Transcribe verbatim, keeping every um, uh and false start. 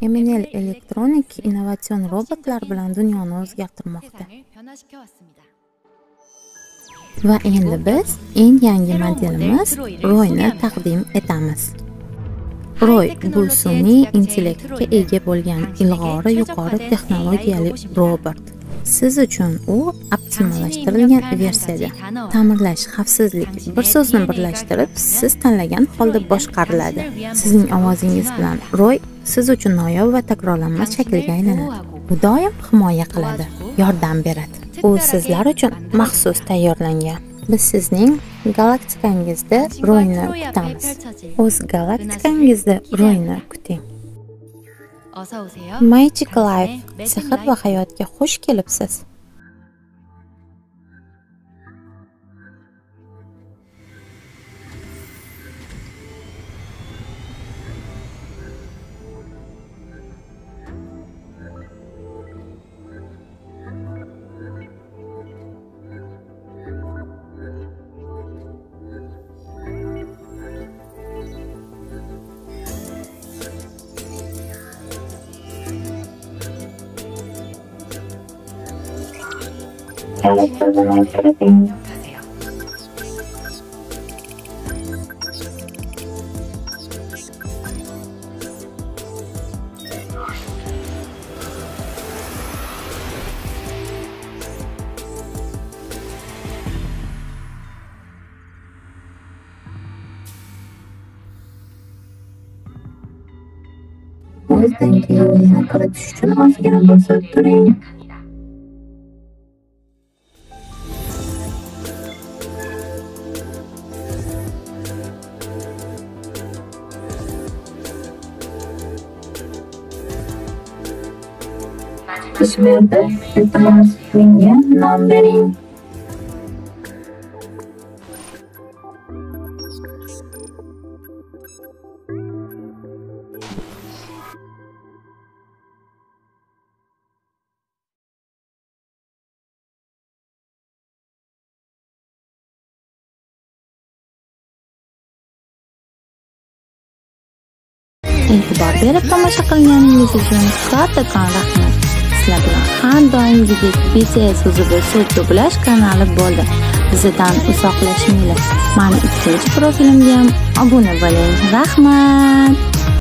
M N L Electronic innovatsion robotlar bilan dunyoni o'zgartirmoqda. Va endi biz eng yangi modelimiz Roy'ni taqdim etamiz. Roy bu sun'iy intellektga ega bo'lgan ilg'ori yuqori texnologiyali robot. Siz uchun u optimallashtirilgan versiyada. Ta'mirlash, xavfsizlik bir so'zni birlashtirib, siz tanlagan holda boshqariladi. Sizning ovozingiz bilan Roy siz uchun noyob va takrorlanmas shaklga aylanadi. U doim himoya qiladi, yordam beradi. U sizlar uchun maxsus tayyorlangan. Biz sizning galaktikangizda Roy'ni kutamiz. O'z galaktikangizda Roy'ni kuting. Magic Life, sehr va hayotga xush kelibsiz. O'zdan keyin kiritish uchun ozgina bosib turing. Kishmerde iltimos menga nom bering. E'tibor berib tomosha qilganingiz uchun kattakon rahmat. Sizlar bilan har doimgidek B C S Uzbek So'z dublyaj kanali bo'ldi. Bizdan uzoqlashmanglar. Mani ikkinchi profilimga ham obuna bo'ling. Rahmat.